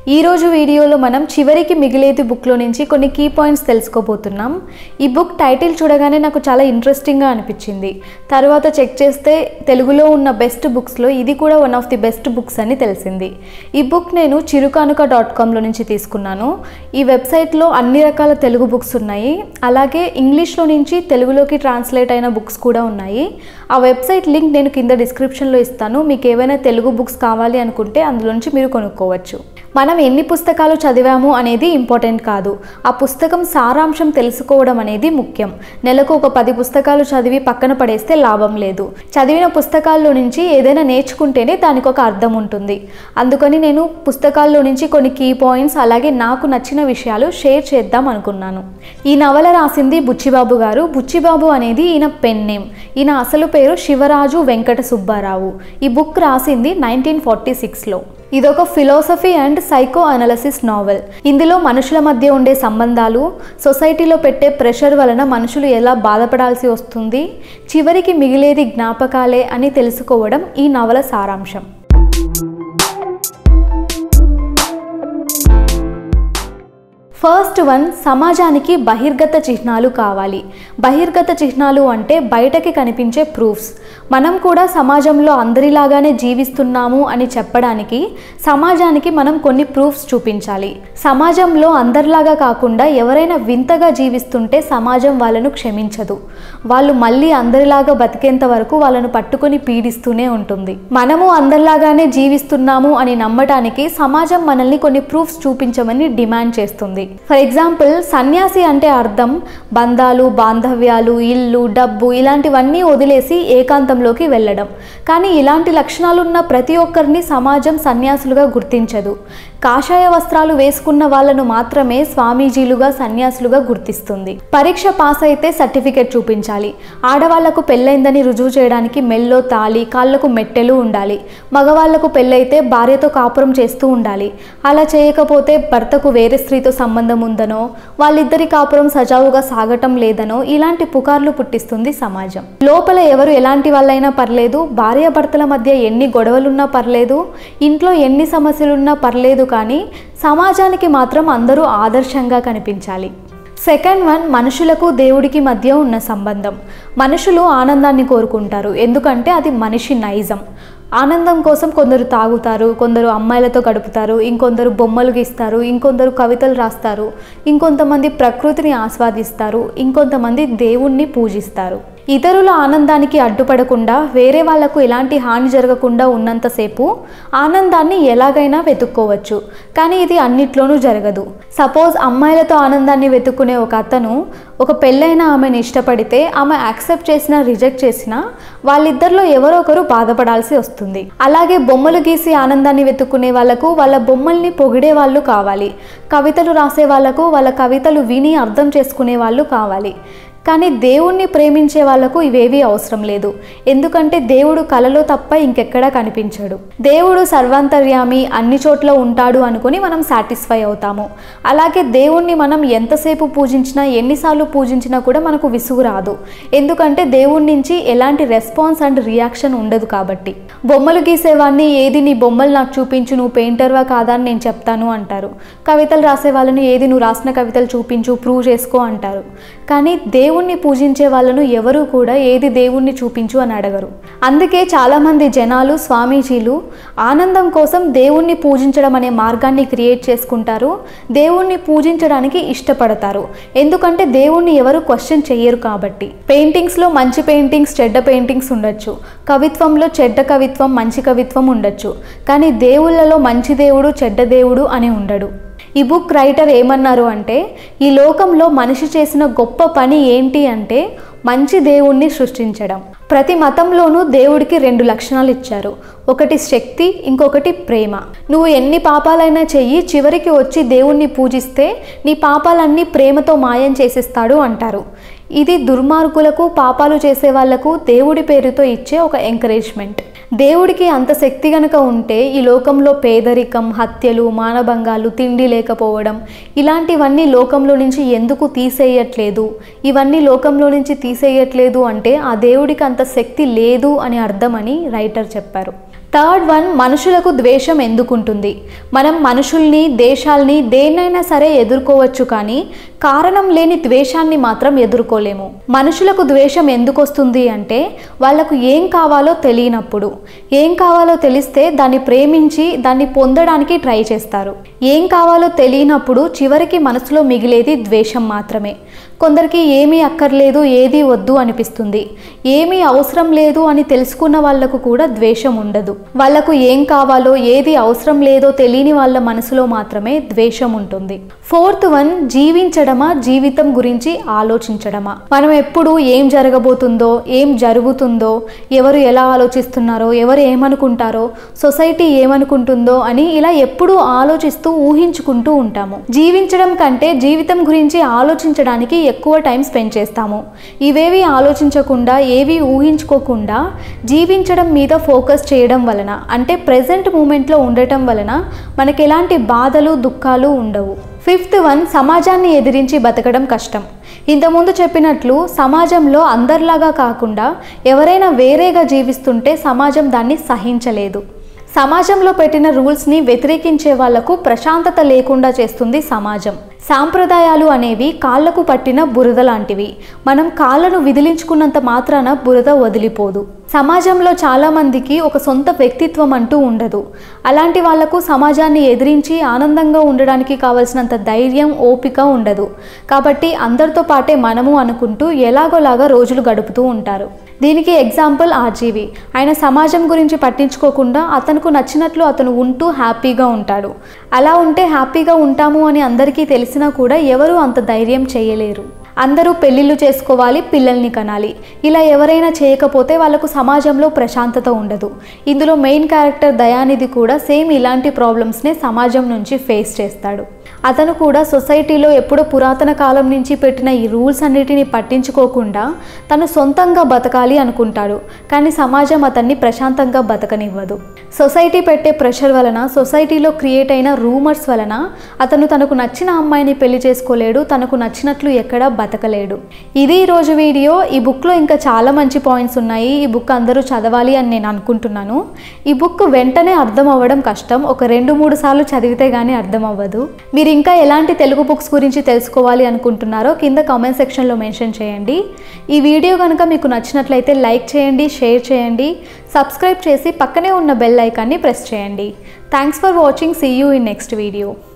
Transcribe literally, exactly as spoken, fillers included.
ఈ రోజు వీడియోలో మనం చివరికి మిగిలేది బుక్ లో నుంచి కొన్ని కీ పాయింట్స్ తెలుసుకోబోతున్నాం. ఈ బుక్ టైటిల్ చూడగానే నాకు చాలా ఇంట్రెస్టింగ్ గా అనిపించింది. తర్వాత చెక్ చేస్తే తెలుగులో ఉన్న బెస్ట్ బుక్స్ లో ఇది కూడా one of the best books అని తెలిసింది. ఈ బుక్ నేను చిరుకానుక డాట్ కామ్ లో నుంచి తీసుకున్నాను. ఈ వెబ్సైట్ లో అన్ని రకాల తెలుగు బుక్స్ ఉన్నాయి. అలాగే ఇంగ్లీష్ లో నుంచి తెలుగులోకి ట్రాన్స్లేట్ అయిన బుక్స్ కూడా ఉన్నాయి. ఆ వెబ్సైట్ లింక్ నేను కింద డిస్క్రిప్షన్ లో ఇస్తాను. మీకు ఏవైనా తెలుగు బుక్స్ కావాలి అనుకుంటే అందులో నుంచి మీరు కొనుక్కోవచ్చు. మనం ఎన్ని పుస్తకాలు చదివాము అనేది ఇంపార్టెంట్ కాదు, ఆ పుస్తకం సారాంశం తెలుసుకోవడం అనేది ముఖ్యం. నెలకు ఒక పది పుస్తకాలు చదివి పక్కన పడేస్తే లాభం లేదు. చదివిన పుస్తకాల్లో నుంచి ఏదైనా నేర్చుకుంటేనే దానికి ఒక అర్థం ఉంటుంది. అందుకని నేను పుస్తకాల్లో నుంచి కొన్ని కీ పాయింట్స్ అలాగే నాకు నచ్చిన విషయాలు షేర్ చేద్దాం అనుకున్నాను. ఈ నవల రాసింది బుచ్చిబాబు గారు. బుచ్చిబాబు అనేది ఈయన పెన్ నేమ్. ఈయన అసలు పేరు శివరాజు వెంకట సుబ్బారావు. ఈ బుక్ రాసింది నైన్టీన్ ఫార్టీ సిక్స్లో. ఇదొక philosophy and psychoanalysis novel. ఇందులో మనుషుల మధ్య ఉండే సంబంధాలు, సొసైటీలో పెట్టే ప్రెషర్ వలన మనుషులు ఎలా బాధపడాల్సి వస్తుంది, చివరికి మిగిలేది జ్ఞాపకాలే అని తెలుసుకోవడం ఈ నవల సారాంశం. ఫస్ట్ వన్, సమాజానికి బహిర్గత చిహ్నాలు కావాలి. బహిర్గత చిహ్నాలు అంటే బయటకి కనిపించే ప్రూఫ్స్. మనం కూడా సమాజంలో అందరిలాగానే జీవిస్తున్నాము అని చెప్పడానికి సమాజానికి మనం కొన్ని ప్రూఫ్స్ చూపించాలి. సమాజంలో అందరిలాగా కాకుండా ఎవరైనా వింతగా జీవిస్తుంటే సమాజం వాళ్ళను క్షమించదు. వాళ్ళు మళ్ళీ అందరిలాగా బతికేంత వరకు వాళ్ళను పట్టుకొని పీడిస్తూనే ఉంటుంది. మనము అందరిలాగానే జీవిస్తున్నాము అని నమ్మటానికి సమాజం మనల్ని కొన్ని ప్రూఫ్స్ చూపించమని డిమాండ్ చేస్తుంది. ఫర్ ఎగ్జాంపుల్, సన్యాసి అంటే అర్థం బంధాలు, బాంధవ్యాలు, ఇల్లు, డబ్బు ఇలాంటివన్నీ వదిలేసి ఏకాంతంలోకి వెళ్ళడం. కానీ ఇలాంటి లక్షణాలున్న ప్రతి ఒక్కరిని సమాజం సన్యాసులుగా గుర్తించదు. కాషాయ వస్త్రాలు వేసుకున్న వాళ్ళను మాత్రమే స్వామీజీలుగా, సన్యాసులుగా గుర్తిస్తుంది. పరీక్ష పాస్ అయితే సర్టిఫికెట్ చూపించాలి. ఆడవాళ్లకు పెళ్ళైందని రుజువు చేయడానికి మెల్లో తాళి, కాళ్లకు మెట్టెలు ఉండాలి. మగవాళ్లకు పెళ్ళైతే భార్యతో కాపురం చేస్తూ ఉండాలి. అలా చేయకపోతే భర్తకు వేరే స్త్రీతో సంబంధం ఉందనో, వాళ్ళిద్దరి కాపురం సజావుగా సాగటం లేదనో ఇలాంటి పుకార్లు పుట్టిస్తుంది సమాజం. లోపల ఎవరు ఎలాంటి వాళ్ళైనా పర్లేదు, భార్యాభర్తల మధ్య ఎన్ని గొడవలున్నా పర్లేదు, ఇంట్లో ఎన్ని సమస్యలున్నా పర్లేదు, కానీ సమాజానికి మాత్రం అందరూ ఆదర్శంగా కనిపించాలి. సెకండ్ వన్, మనుషులకు దేవుడికి మధ్య ఉన్న సంబంధం. మనుషులు ఆనందాన్ని కోరుకుంటారు, ఎందుకంటే అది మనిషి నైజం. ఆనందం కోసం కొందరు తాగుతారు, కొందరు అమ్మాయిలతో గడుపుతారు, ఇంకొందరు బొమ్మలు గీస్తారు, ఇంకొందరు కవితలు రాస్తారు, ఇంకొంతమంది ప్రకృతిని ఆస్వాదిస్తారు, ఇంకొంతమంది దేవుణ్ణి పూజిస్తారు. ఇతరుల ఆనందానికి అడ్డుపడకుండా, వేరే వాళ్లకు ఎలాంటి హాని జరగకుండా ఉన్నంతసేపు ఆనందాన్ని ఎలాగైనా వెతుక్కోవచ్చు. కానీ ఇది అన్నిట్లోనూ జరగదు. సపోజ్ అమ్మాయిలతో ఆనందాన్ని వెతుక్కునే ఒక అతను ఒక పెళ్ళైన ఆమెను ఇష్టపడితే ఆమె యాక్సెప్ట్ చేసినా రిజెక్ట్ చేసినా వాళ్ళిద్దరిలో ఎవరో ఒకరు బాధపడాల్సి వస్తుంది. అలాగే బొమ్మలు గీసి ఆనందాన్ని వెతుక్కునే వాళ్లకు వాళ్ళ బొమ్మల్ని పొగిడే వాళ్ళు కావాలి. కవితలు రాసే వాళ్లకు వాళ్ళ కవితలు విని అర్థం చేసుకునే వాళ్ళు కావాలి. కానీ దేవుణ్ణి ప్రేమించే వాళ్లకు ఇవేవీ అవసరం లేదు. ఎందుకంటే దేవుడు కలలో తప్ప ఇంకెక్కడా కనిపించడు. దేవుడు సర్వాంతర్యామి, అన్ని చోట్ల ఉంటాడు అనుకుని మనం సాటిస్ఫై అవుతాము. అలాగే దేవుణ్ణి మనం ఎంతసేపు పూజించినా, ఎన్నిసార్లు పూజించినా కూడా మనకు విసుగు రాదు. ఎందుకంటే దేవుడి నుంచి ఎలాంటి రెస్పాన్స్ అండ్ రియాక్షన్ ఉండదు కాబట్టి. బొమ్మలు గీసేవాడిని, ఏది నీ బొమ్మలు నాకు చూపించు, నువ్వు పెయింటర్వా కాదా అని నేను చెప్తాను అంటారు. కవితలు రాసే వాళ్ళని, ఏది నువ్వు రాసిన కవితలు చూపించు, ప్రూవ్ చేసుకో అంటారు. కానీ దేవుణ్ణి పూజించే వాళ్ళను ఎవరు కూడా ఏది దేవుణ్ణి చూపించు అని అడగరు. అందుకే చాలామంది జనాలు, స్వామీజీలు ఆనందం కోసం దేవుణ్ణి పూజించడం అనే మార్గాన్ని క్రియేట్ చేసుకుంటారు. దేవుణ్ణి పూజించడానికి ఇష్టపడతారు, ఎందుకంటే దేవుణ్ణి ఎవరు క్వశ్చన్ చెయ్యరు కాబట్టి. పెయింటింగ్స్లో మంచి పెయింటింగ్స్, చెడ్డ పెయింటింగ్స్ ఉండొచ్చు. కవిత్వంలో చెడ్డ కవిత్వం, మంచి కవిత్వం ఉండొచ్చు. కానీ దేవుళ్ళలో మంచి దేవుడు, చెడ్డ దేవుడు అని ఉండడు. ఈ బుక్ రైటర్ ఏమన్నారు అంటే, ఈ లోకంలో మనిషి చేసిన గొప్ప పని ఏంటి అంటే మంచి దేవుణ్ణి సృష్టించడం. ప్రతి మతంలోనూ దేవుడికి రెండు లక్షణాలు ఇచ్చారు. ఒకటి శక్తి, ఇంకొకటి ప్రేమ. నువ్వు ఎన్ని పాపాలైనా చెయ్యి, చివరికి వచ్చి దేవుణ్ణి పూజిస్తే నీ పాపాలన్నీ ప్రేమతో మాయం చేసేస్తాడు అంటారు. ఇది దుర్మార్గులకు, పాపాలు చేసే వాళ్లకు దేవుడి పేరుతో ఇచ్చే ఒక ఎంకరేజ్మెంట్. దేవుడికి అంత శక్తి గనుక ఉంటే ఈ లోకంలో పేదరికం, హత్యలు, మానభంగాలు, తిండి లేకపోవడం ఇలాంటివన్నీ లోకంలో నుంచి ఎందుకు తీసేయట్లేదు? ఇవన్నీ లోకంలో నుంచి తీసేయట్లేదు అంటే ఆ దేవుడికి అంత శక్తి లేదు అని అర్థమని రైటర్ చెప్పారు. థర్డ్ వన్, మనుషులకు ద్వేషం ఎందుకుంటుంది? మనం మనుషుల్ని, దేశాల్ని, దేన్నైనా సరే ఎదుర్కోవచ్చు, కానీ కారణం లేని ద్వేషాన్ని మాత్రం ఎదుర్కోలేము. మనుషులకు ద్వేషం ఎందుకు వస్తుంది అంటే వాళ్ళకు ఏం కావాలో తెలియనప్పుడు. ఏం కావాలో తెలిస్తే దాన్ని ప్రేమించి దాన్ని పొందడానికి ట్రై చేస్తారు. ఏం కావాలో తెలియనప్పుడు చివరికి మనసులో మిగిలేది ద్వేషం మాత్రమే. కొందరికి ఏమీ అక్కర్లేదు, ఏది వద్దు అనిపిస్తుంది. ఏమీ అవసరం లేదు అని తెలుసుకున్న వాళ్లకు కూడా ద్వేషం ఉండదు. వాళ్లకు ఏం కావాలో ఏది అవసరం లేదో తెలియని వాళ్ళ మనసులో మాత్రమే ద్వేషం ఉంటుంది. ఫోర్త్ వన్, జీవించడమా జీవితం గురించి ఆలోచించడమా? మనం ఎప్పుడు ఏం జరగబోతుందో, ఏం జరుగుతుందో, ఎవరు ఎలా ఆలోచిస్తున్నారో, ఎవరు ఏమనుకుంటారో, సొసైటీ ఏమనుకుంటుందో అని ఇలా ఎప్పుడూ ఆలోచిస్తూ ఊహించుకుంటూ ఉంటాము. జీవించడం కంటే జీవితం గురించి ఆలోచించడానికి ఎక్కువ టైం స్పెండ్ చేస్తాము. ఇవేవి ఆలోచించకుండా, ఏవి ఊహించుకోకుండా జీవించడం మీద ఫోకస్ చేయడం వలన, అంటే ప్రెజెంట్ మూమెంట్లో ఉండటం వలన మనకి ఎలాంటి బాధలు, దుఃఖాలు ఉండవు. ఫిఫ్త్ వన్, సమాజాన్ని ఎదిరించి బతకడం కష్టం. ఇంతకుముందు చెప్పినట్లు సమాజంలో అందరిలాగా కాకుండా ఎవరైనా వేరేగా జీవిస్తుంటే సమాజం దాన్ని సహించలేదు. సమాజంలో పెట్టిన రూల్స్ని వ్యతిరేకించే వాళ్లకు ప్రశాంతత లేకుండా చేస్తుంది సమాజం. సాంప్రదాయాలు అనేవి కాళ్లకు పట్టిన బురద లాంటివి. మనం కాళ్ళను విదిలించుకున్నంత మాత్రాన బురద వదిలిపోదు. సమాజంలో చాలామందికి ఒక సొంత వ్యక్తిత్వం అంటూ ఉండదు. అలాంటి వాళ్లకు సమాజాన్ని ఎదిరించి ఆనందంగా ఉండడానికి కావలసినంత ధైర్యం, ఓపిక ఉండదు. కాబట్టి అందరితో పాటే మనము అనుకుంటూ ఎలాగోలాగా రోజులు గడుపుతూ ఉంటారు. దీనికి ఎగ్జాంపుల్ ఆర్జీవి. ఆయన సమాజం గురించి పట్టించుకోకుండా అతనుకు నచ్చినట్లు అతను ఉంటూ హ్యాపీగా ఉంటాడు. అలా ఉంటే హ్యాపీగా ఉంటాము అని అందరికీ తెలిసినా కూడా ఎవరు అంత ధైర్యం చేయలేరు. అందరూ పెళ్ళిళ్ళు చేసుకోవాలి, పిల్లల్ని కనాలి. ఇలా ఎవరైనా చేయకపోతే వాళ్ళకు సమాజంలో ప్రశాంతత ఉండదు. ఇందులో మెయిన్ క్యారెక్టర్ దయానిధి కూడా సేమ్ ఇలాంటి ప్రాబ్లమ్స్నే సమాజం నుంచి ఫేస్ చేస్తాడు. అతను కూడా సొసైటీలో ఎప్పుడో పురాతన కాలం నుంచి పెట్టిన ఈ రూల్స్ అన్నిటిని పట్టించుకోకుండా తను సొంతంగా బతకాలి అనుకుంటాడు. కానీ సమాజం అతన్ని ప్రశాంతంగా బతకనివ్వదు. సొసైటీ పెట్టే ప్రెషర్ వలన, సొసైటీలో క్రియేట్ అయిన రూమర్స్ వలన అతను తనకు నచ్చిన అమ్మాయిని పెళ్లి చేసుకోలేడు, తనకు నచ్చినట్లు ఎక్కడా బతకలేడు. ఇది ఈరోజు వీడియో. ఈ బుక్లో ఇంకా చాలా మంచి పాయింట్స్ ఉన్నాయి. ఈ బుక్ అందరూ చదవాలి అని నేను అనుకుంటున్నాను. ఈ బుక్ వెంటనే అర్థం అవ్వడం కష్టం. ఒక రెండు మూడు సార్లు చదివితే కానీ అర్థం అవ్వదు. మీరు ఇంకా ఎలాంటి తెలుగు బుక్స్ గురించి తెలుసుకోవాలి అనుకుంటున్నారో కింద కామెంట్ సెక్షన్లో మెన్షన్ చేయండి. ఈ వీడియో కనుక మీకు నచ్చినట్లయితే లైక్ చేయండి, షేర్ చేయండి, సబ్స్క్రైబ్ చేసి పక్కనే ఉన్న బెల్ ఐకాన్ని ప్రెస్ చేయండి. Thanks for watching. See you in next video.